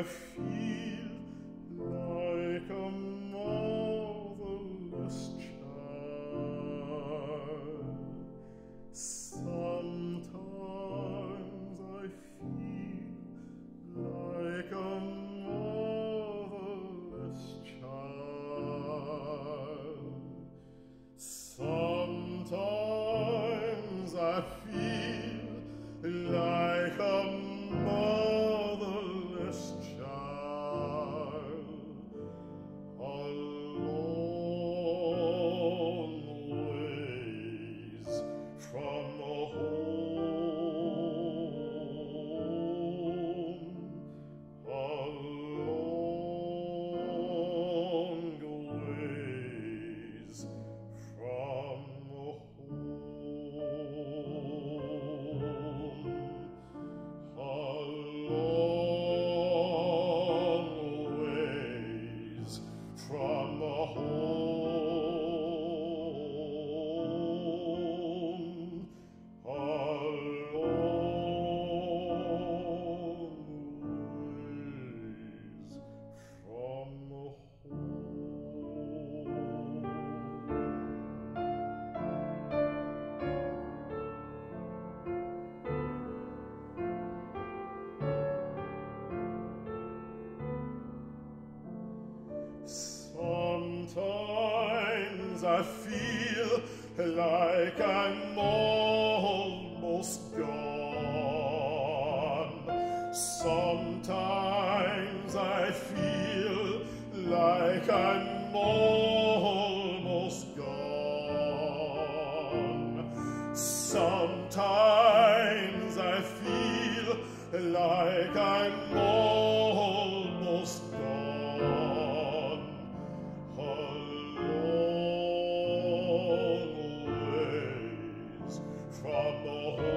feel like a motherless child. Sometimes I feel like a motherless child. Sometimes I feel like a motherless child, a long ways from home, a long ways from Sometimes I feel like I'm almost gone. Sometimes I feel like I'm almost gone. Sometimes I feel like I'm almost gone. A long ways from the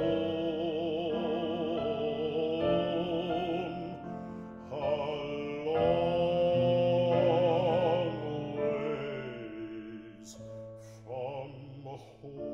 home, a long ways from home.